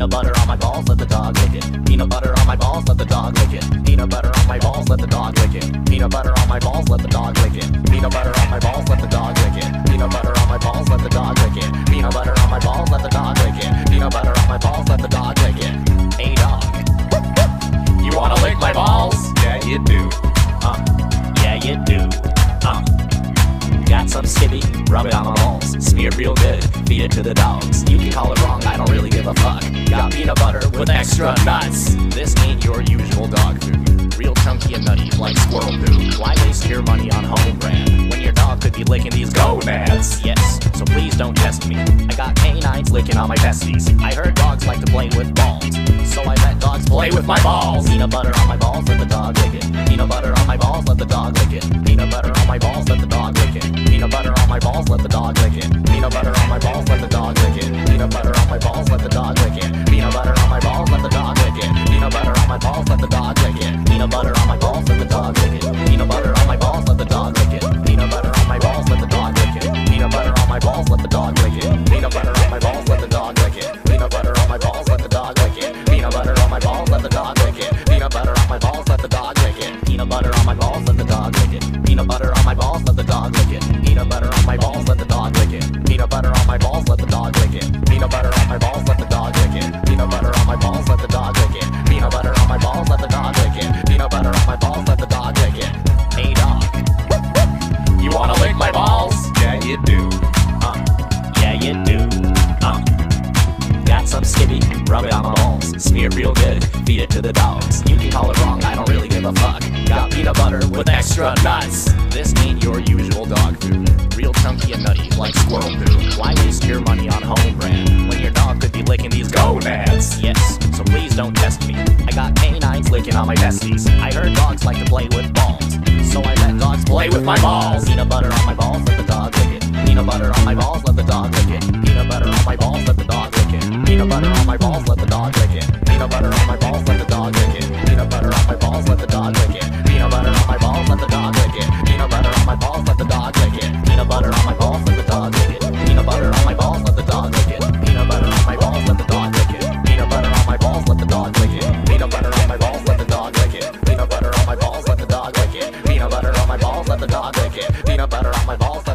Peanut butter on my balls, let the dog lick it. Peanut butter on my balls, let the dog lick it. Peanut butter on my balls, let the dog lick it. Peanut butter on my balls, let the dog lick it. Peanut butter on my balls, let the dog lick it. Peanut butter on my balls, let the dog lick it. Peanut butter on my balls, let the dog lick it. Peanut butter on my balls, let the dog lick it. Hey dog, you wanna lick my balls? Yeah, you do. Yeah you do. Got some skibby, rub it on my balls. Smear real good, feed it to the dogs. You can call it wrong, I don't really give a fuck. Got peanut butter with extra nuts. This ain't your usual dog food. Real chunky and nutty like squirrel poo. Why waste your money on home brand when your dog could be licking these gonads? Yes, so please don't test me. I got canines licking on my testes. I heard dogs like to play with balls, so I let dogs play with my balls. Peanut butter on my balls, let the dog lick it. Peanut butter on my balls, let the dog lick it. Peanut butter on my balls, let the dog lick it. Peanut butter on my balls, let the dog lick it. Peanut butter on my balls, let the dog lick it. Peanut butter on my balls, let the dog lick it. Peanut butter on my balls, let the dog lick it. Peanut butter on my balls, let the dog lick it. Peanut butter on my balls, let the dog lick it. Peanut butter on my balls, let the dog lick it. Peanut butter on my balls, let the dog lick it. Peanut butter on my balls, let the dog lick it. Peanut butter on my balls, let the dog lick it. Peanut butter on my balls, let the dog lick it. Peanut butter on my balls, let the dog lick it. Peanut butter on my balls, let the dog lick it. Peanut butter on my balls, let the dog lick it. Peanut butter on my balls, let the dog lick it. Peanut butter on my balls, let the dog lick it. Peanut butter on my balls, let the dog lick it. Peanut butter on my balls, let the dog lick it. Peanut butter on my balls, let the dog lick it. Peanut butter on my balls, let the dog lick it. Peanut butter on my balls, let the dog lick it. Hey dog, you wanna lick my balls? Yeah, you do. Yeah you do. Got some skibby, rub it on my balls. Smear real good, feed it to the dogs. You can call it wrong, I don't really give a fuck. Got peanut butter with extra nuts. This ain't your usual dog food. Real chunky and nutty like squirrel poo. Why waste your money on home brand when your dog could be licking these gonads? Yes, so please don't test me. I got canines licking on my testes. I heard dogs like to play with balls, so I let dogs play with my balls. Peanut butter on my balls, let the dog lick it. Peanut butter on my balls, let the dog lick it. Peanut butter on my balls, let the dog lick it. Peanut butter on my balls, let the dog lick it. Peanut butter on my balls, let the dog lick it. Peanut butter on my balls, let the dog lick it. Peanut butter on my balls, let the dog lick it. Peanut butter on my balls, let the dog lick it. Peanut butter on my balls, let the dog lick it. Peanut butter on my balls, let the dog lick it. Peanut butter on my balls, let the dog lick it. Peanut butter on my balls, let the dog lick it. Peanut butter on my balls, let the dog lick it. Peanut butter on my balls, let the dog lick it. Peanut butter on my balls, let the dog lick it. Peanut butter on my balls.